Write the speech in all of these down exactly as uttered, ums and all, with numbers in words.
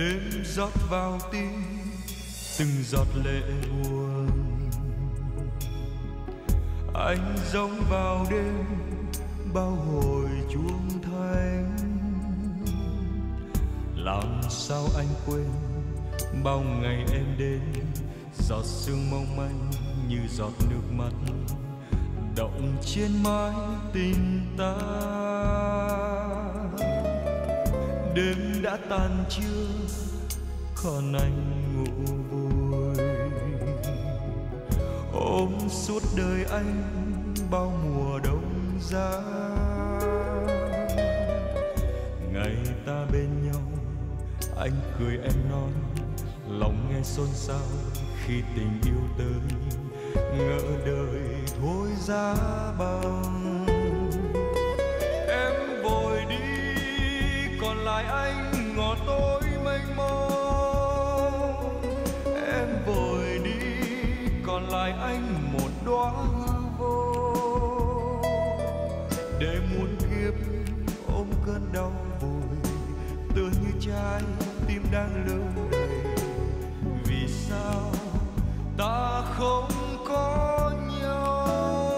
đêm rót vào tim từng giọt lệ buồn. Anh giống vào đêm bao hồi chuông thanh. Làm sao anh quên bao ngày em đến, giọt sương mong manh như giọt nước mắt động trên mái tình ta. Đêm đã tan chưa còn anh ngủ vui, ôm suốt đời anh bao mùa đông giá. Ngày ta bên nhau anh cười em nói, lòng nghe xôn xao khi tình yêu tới. Ngỡ đời thôi giá băng, em vội đi còn lại anh ngỏ tối mênh mông. Em vội đi còn lại anh một đóa hư vô, để muôn kiếp ôm cơn đau vùi, tựa như trái tim đang lưu đầy. Vì sao ta không có nhau?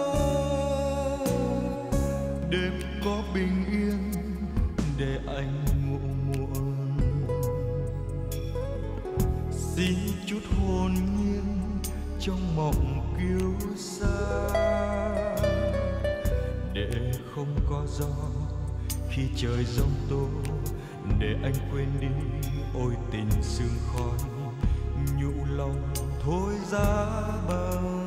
Đêm có bình yên để anh ngủ muộn, xin chút hồn nhiên trong mộng kiêu sa. Để không có gió khi trời giông tố, để anh quên đi ôi tình sương khói. Nhũ lòng thôi giá băng.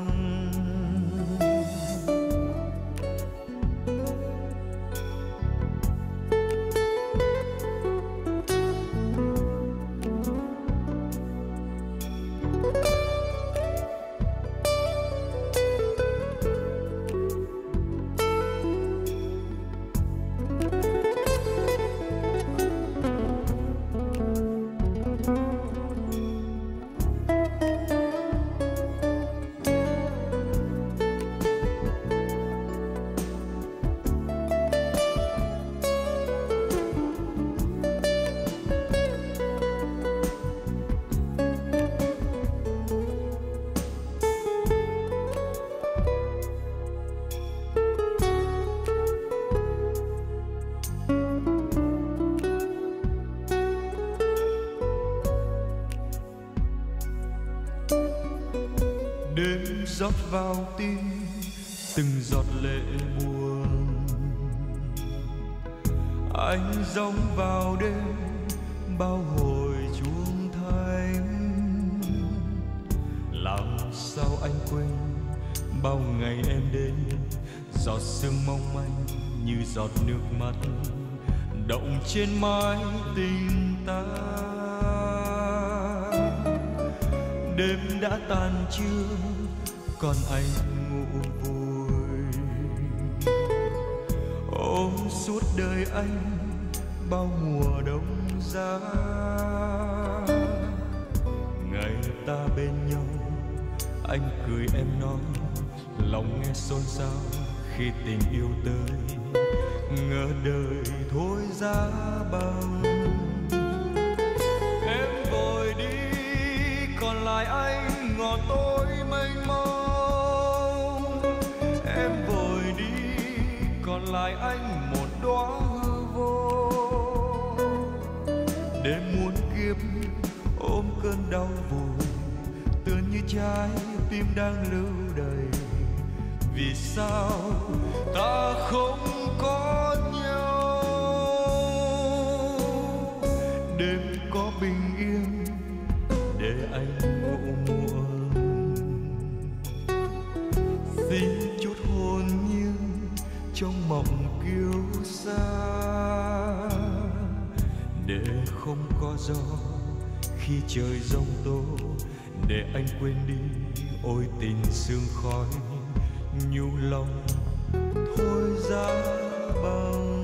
Đêm rót vào tim từng giọt lệ buồn. Anh giống vào đêm bao hồi chuông thanh. Làm sao anh quên bao ngày em đến, giọt sương mong manh như giọt nước mắt động trên mái tình ta. Đêm đã tan chưa còn anh ngủ vui, ôm suốt đời anh bao mùa đông giá. Ngày ta bên nhau anh cười em nói, lòng nghe xôn xao khi tình yêu tới. Ngỡ đời thôi giá băng, em vội đi còn lại anh ngỏ tối mênh mông. Em vội đi còn lại anh một đóa hư vô, để muôn kiếp ôm cơn đau vùi, tựa như trái tim đang lưu đầy. Vì sao ta không có nhau? Đêm có bình yên để anh ngủ muộn, xin chút hồn nhiên trong mộng kiêu sa. Để không có gió khi trời giông tố, để anh quên đi ôi tình sương khói. Nhu lòng thôi giá băng.